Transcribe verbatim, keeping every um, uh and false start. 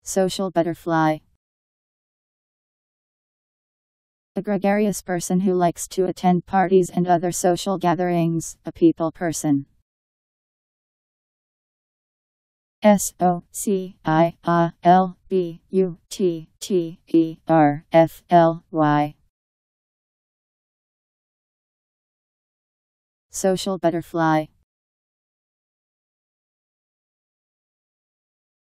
Social butterfly. A gregarious person who likes to attend parties and other social gatherings, a people person. S O C I A L B U T T E R F L Y. Social butterfly.